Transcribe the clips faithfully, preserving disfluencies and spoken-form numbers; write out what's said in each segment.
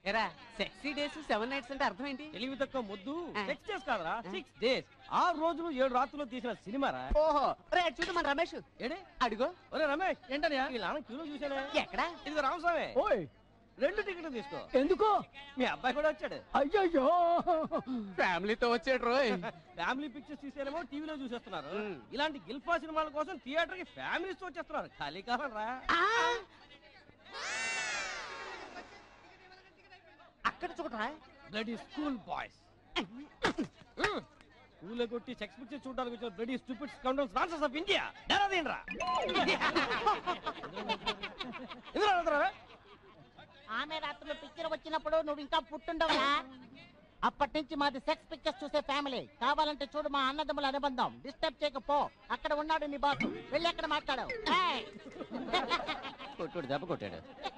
ఎరా sexy days seven nights అంటే అర్థం ఏంటి? తెలివి తక్కువ ముద్దు సిక్స్ డేస్ కాదరా సిక్స్ డేస్ ఆరు రోజులు ఏడు రాత్రులు తీసిన సినిమారా. ఓహో రే చూడు మన రమేష్ ఏడే అడుగు. ఒరే రమేష్ ఏంటనియా వీళ్ళ క్యూలో చూసానే. ఎక్కడ? ఇది రామస్వామి. ఓయ్ రెండు టికెట్లు తీసుకో. ఎందుకు? మీ అబ్బాయి కూడా వచ్చాడు. అయ్యయ్యో ఫ్యామిలీతో వచ్చాడు రోయ్. ఫ్యామిలీ పిక్చర్స్ తీసేనేమో టీవీలో చూసేస్తున్నారు. ఇలాంటి గిల్ఫా సినిమాల కోసం థియేటర్ కి ఫ్యామిలీస్ తో వచ్చేస్తున్నారు. ఖాళీ కాలం రా. అక్కడ చూడరా బ్లడీ స్కూల్ బాయ్స్ స్కూల్ కొట్టి సెక్స్ పిక్చర్ చూడడానికి వచ్చిన బ్లడీ స్టూపిడ్ స్కౌండర్స్ రాన్సర్స్ ఆఫ్ ఇండియా. డరాదేండ్రా ఆమె రాత్రులు పిక్చర్ వచ్చినప్పుడు నువ్వు ఇంకా పుట్టుండవునా? అప్పటి నుంచి మాది సెక్స్ పిక్చర్స్ చూసే ఫ్యామిలీ. కావాలంటే చూడు మా అన్నదమ్ముల అనుబంధం. డిస్టర్బ్ చేయకపో. అక్కడ ఉన్నాడు నీ బాసు, వెళ్ళి అక్కడ మాట్లాడు. కొట్టాడు దెబ్బ కొట్టాడు.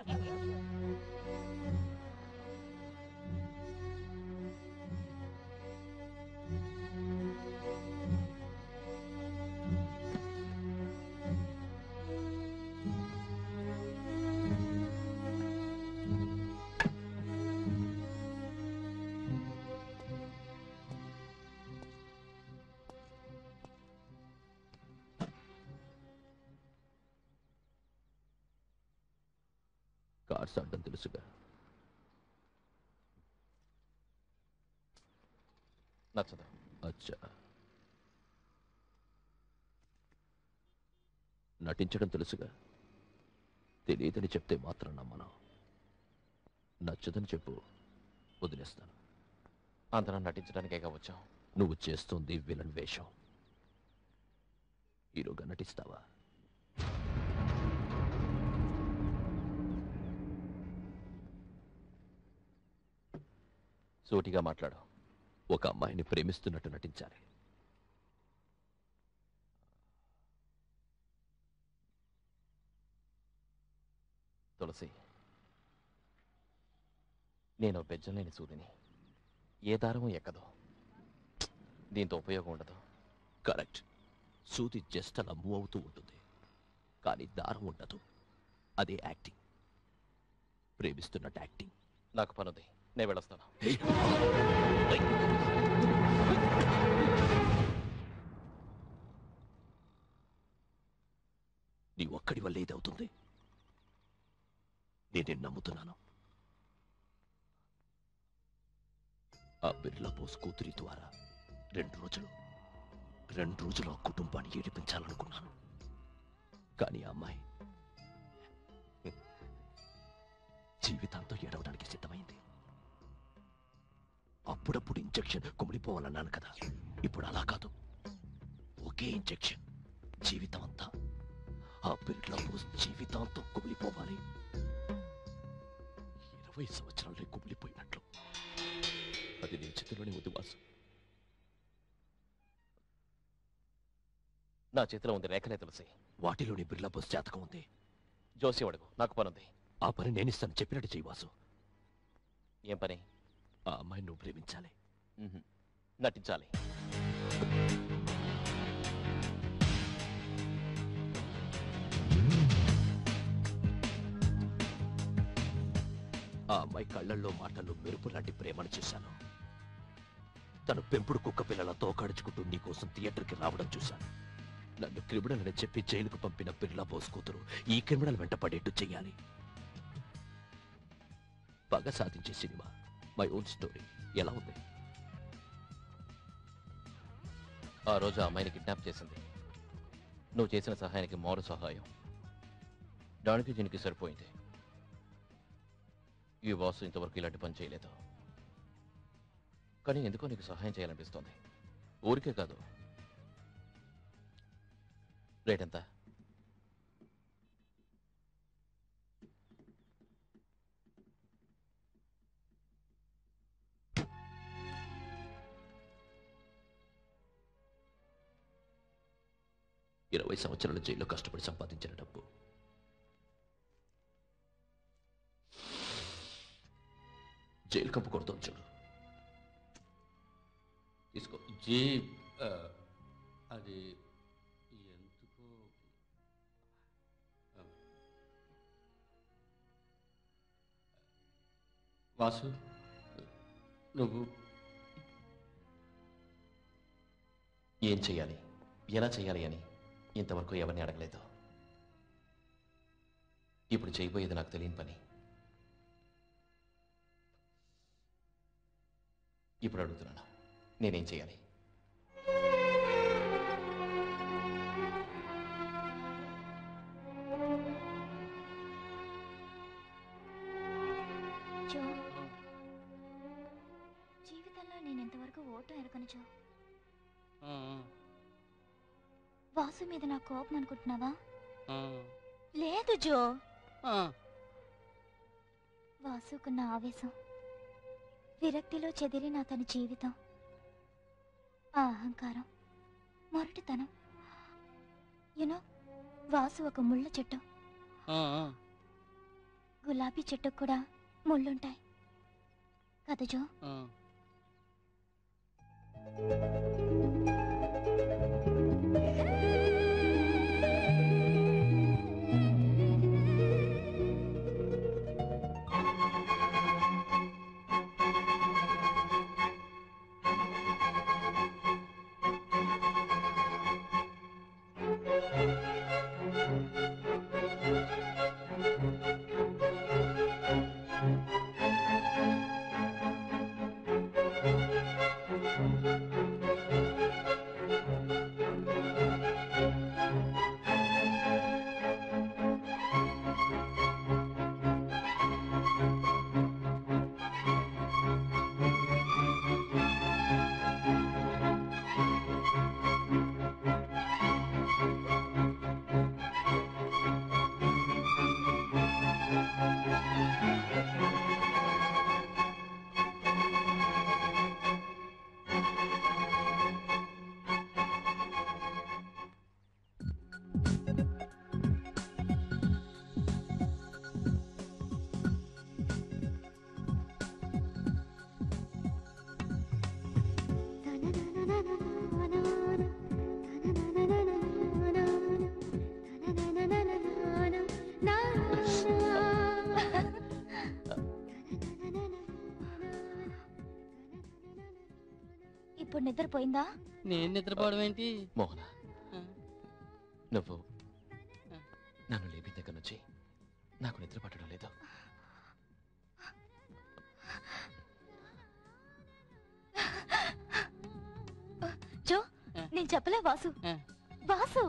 కార్స్ అడ్డం తెలుసుగా. నచ్చదా? అచ్చా, నటించడం తెలుసుగా. తెలియదని చెప్తే మాత్రం నమ్మను. నచ్చదని చెప్పు, వదిలేస్తాను. అందరం నటించడానికే కావచ్చాం. నువ్వు చేస్తుంది విలన్ వేషం. హీరోగా నటిస్తావా? సూటిగా మాట్లాడు. ఒక అమ్మాయిని ప్రేమిస్తున్నట్టు నటించాలి. తులసి, నేను బెజ్జంలేని సూదిని. ఏ దారము ఎక్కదు, దీంతో ఉపయోగం ఉండదు. కరెక్ట్. సూది జస్ట్ అలా మూవ్ అవుతూ ఉంటుంది, కానీ దారం ఉండదు. అదే యాక్టింగ్. ప్రేమిస్తున్నట్టు యాక్టింగ్. నాకు పనుంది, నేను వెళ్ళొస్తాను. నీ ఒక్కడి వల్ల ఏదవుతుంది? నేనే నమ్ముతున్నాను. ఆ బిర్లా బోస్ కూతురి ద్వారా రెండు రోజులు రెండు రోజులు ఆ కుటుంబాన్ని ఏడిపించాలనుకున్నాను. కానీ ఆ అమ్మాయి జీవితాంతం ఏడవడానికి సిద్ధమైంది. అప్పుడప్పుడు ఇంజెక్షన్ కుమిలిపోవాలన్నాను కదా, ఇప్పుడు అలా కాదు. ఒకే ఇంజెక్షన్ జీవితం అంతా. ఆ బిర్లా బోస్ జీవితాంతం కుమిలిపోవాలి. ఇరవై సంవత్సరాలే కుమిలిపోయినట్లు. అది నీ చేతిలోనే ఉంది వాసు. నా చేతిలో ఉంది రేఖలే తులసి. వాటిలోని బిర్లా బోస్ జాతకం ఉంది. జోసి అడుగు, నాకు పనుంది. ఆ పని నేనిస్తాను, చెప్పినట్టు చెయ్యి వాసు. ఏం పని? ఆ అమ్మాయిని నువ్వు ప్రేమించాలి. నటించాలి. ఆ అమ్మాయి కళ్ళల్లో మాటల్లో మెరుపు లాంటి ప్రేమను చూశాను. తను పెంపుడు కుక్క పిల్లల తోకాడుచుకుంటూ నీకోసం థియేటర్కి రావడం చూశాను. నన్ను క్రిమినల్ అని చెప్పి జైలుకు పంపిన బిర్లా బోస్ కూతురు ఈ క్రిమినల్ వెంట పడేట్టు చెయ్యాలి. బాగా సాధించే సినిమా మై ఓన్ స్టోరీ ఎలా ఉంది? ఆ రోజు ఆ అమ్మాయిని కిడ్నాప్ చేసింది నువ్వు చేసిన సహాయానికి మారు సహాయం. దానికి దీనికి సరిపోయింది. ఈ బాస్ ఇంతవరకు ఇలాంటి పని చేయలేదు. కానీ ఎందుకో నీకు సహాయం చేయాలనిపిస్తోంది. ఊరికే కాదు. రేట్ ఎంత? ఇరవై సంవత్సరాల జైల్లో కష్టపడి సంపాదించిన డబ్బు. జైలు కంపు కొడుతుంది చూడు. తీసుకో. జీ అది ఎందుకు వాసు నువ్వు ఏం చెయ్యాలి, ఎలా చెయ్యాలి అని ఇంతవరకు ఎవరిని అడగలేదు. ఇప్పుడు చేయబోయేది నాకు తెలియని పని. ఇప్పుడు అడుగుతున్నాను, నేనేం చేయాలి? జో, జీవితంలో నేను ఎంతవరకు ఓటు ఎరగను జో. వాసు మీద నా కోపం అనుకుంటున్నావా? లేదు జో, వాసుకున్న ఆవేశం, విరక్తిలో చెదిరిన అతని జీవితం, ఆ అహంకారం, మొరటితనం. యునో, వాసు ఒక ముళ్ళ చెట్టు. గులాబీ చెట్టుకు కూడా ముళ్ళుంటాయి కదా జో? ఇప్పుడు నిద్రపోయిందా? నేను నిద్రపోవడం ఏంటి మోహన, నువ్వు నన్ను లేపి దగ్గర నుంచి నాకు నిద్ర పట్టడం లేదు. జో, నేను చెప్పలే వాసు. వాసు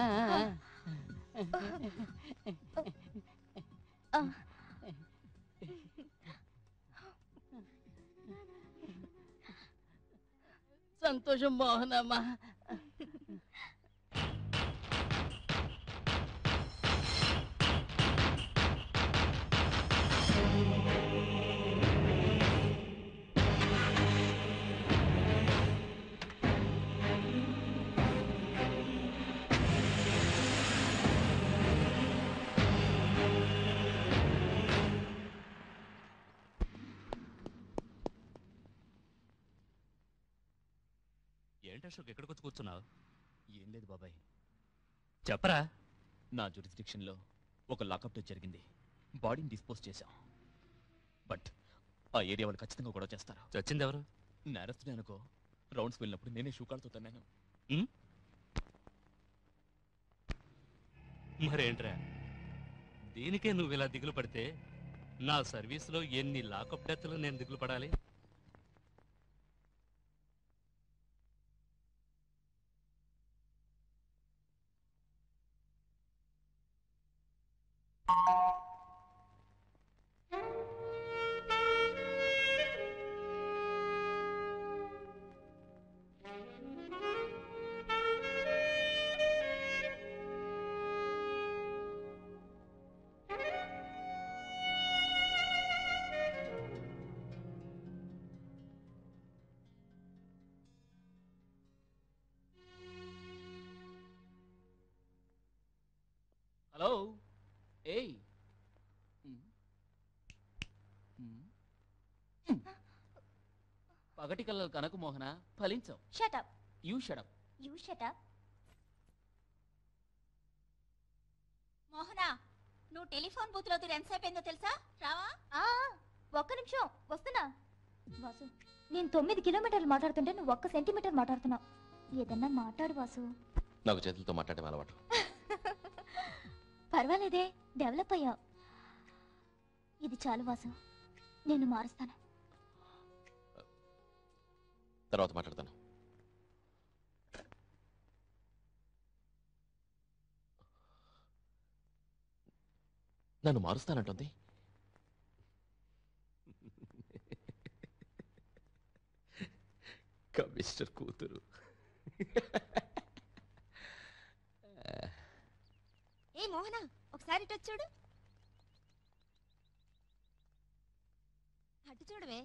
సంతోషం మోహనమ్మా. అశోక్ ఎక్కడికి వచ్చి కూర్చున్నావు? ఏం లేదు బాబాయ్, చెప్పరా. నా జ్యూరిస్డిక్షన్లో ఒక లాకప్ డెత్ జరిగింది. బాడీని డిస్పోజ్ చేశాం. బట్ ఆ ఏరియా వాళ్ళు ఖచ్చితంగా గొడవ చేస్తారు. చచ్చింది ఎవరు? నేరస్తుడే అనుకో. రౌండ్స్ వెళ్ళినప్పుడు నేనే షూకాలతో తన్నాను. మరేంట్రా, దీనికే నువ్వు ఇలా దిగులు పడితే నా సర్వీస్లో ఎన్ని లాకప్ డెత్లు నేను దిగులు పడాలి? హలో, ఏయ్, పగటి కళ్ళలు కనకు మోహన, ఫలించవు. Shut up. You shut up. You shut up. Mohana, నువ్వు టెలిఫోన్ బూత్ లో ఎంతసేపు అయిందో తెలుసా? రావా? ఒక్క నిమిషం వస్తున్నా. వాసు, నేను తొమ్మిది కిలోమీటర్లు మాట్లాడుతుంటే నువ్వు ఒక్క సెంటీమీటర్ మాట్లాడుతున్నావు. ఏదన్నా మాట్లాడు వాసు. నాకు చేతులతో మాట్లాడే అలవాటు. పర్వాలేదే, డెవలప్ అయ్యావు. ఇది చాలు వాసు, నేను మారుస్తాను. తర్వాత మాట్లాడతాను. నన్ను మారుస్తానంటుంది. కమిస్టర్ కూతురు. ఏ మోహన, ఒకసారి ఇటు చూడు. అటు చూడవే.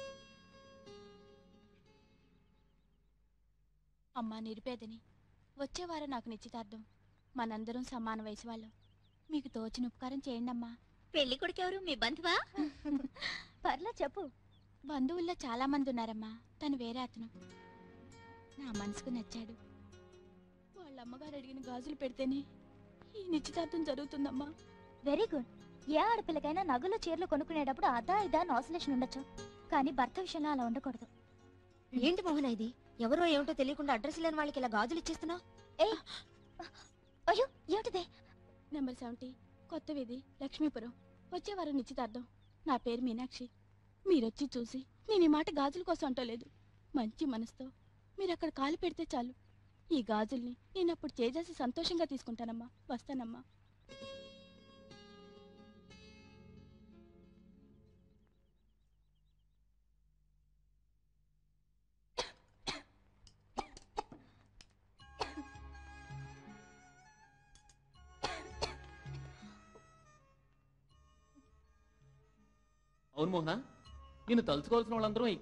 అమ్మా నిరుపేదని, వచ్చేవారం నాకు నిశ్చితార్థం. మనందరం సమాన వయసు వాళ్ళం. మీకు తోచిన ఉపకారం చేయండి అమ్మా. పెళ్లి కొడుకెవరు, మీ బంధువా? పర్లే చెప్పు. బంధువుల్లో చాలా మంది ఉన్నారమ్మా. తను వేరే అతను. నా మనసుకు నచ్చాడు. వాళ్ళ అమ్మగారు అడిగిన గాజులు పెడితేనే ఈ నిశ్చితార్థం జరుగుతుందమ్మా. Very good. ఏ ఆడపిల్లకైనా నగలు చీరలు కొనుక్కునేటప్పుడు అదా ఇదా ఆసిలేషన్ ఉండొచ్చు, కానీ భర్త విషయంలో అలా ఉండకూడదు. ఏంటి మోహన ఇది? ఎవరో ఏమిటో తెలియకుండా అడ్రస్ లేని వాళ్ళకి ఇలా గాజులు ఇచ్చేస్తున్నావు? ఏ అయ్యో, ఏమిటిదే? నెంబర్ సెవెంటీ, కొత్త వీధి, లక్ష్మీపురం. వచ్చేవారం నిశ్చితార్థం. నా పేరు మీనాక్షి. మీరొచ్చి చూసి నేను ఈ మాట గాజుల కోసం అంటలేదు. మంచి మనసుతో మీరు అక్కడ కాలు పెడితే చాలు. ఈ గాజుల్ని నేను అప్పుడు చేసేసి సంతోషంగా తీసుకుంటానమ్మా. వస్తానమ్మా. అవును మోహన, నిన్ను తలుచుకోవాల్సిన వాళ్ళందరూ